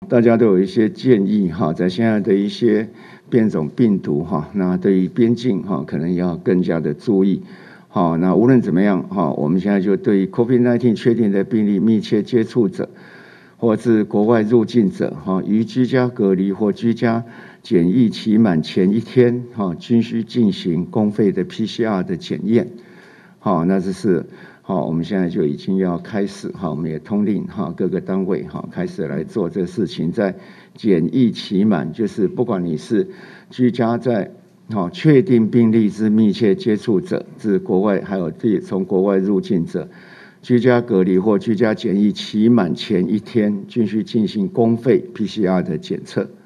大家都有一些建议哈，在现在的一些变种病毒哈，那对于边境哈，可能要更加的注意。好，那无论怎么样哈，我们现在就对 COVID-19 确定的病例、密切接触者，或是国外入境者哈，于居家隔离或居家检疫期满前一天哈，均需进行公费的 PCR 的检验。好，那这是。好，我们现在就已经要开始哈，我们也通令哈各个单位哈开始来做这个事情，在检疫期满，就是不管你是居家在确定病例之密切接触者，自国外还有从国外入境者，居家隔离或居家检疫期满前一天，均需进行公费 PCR 的检测。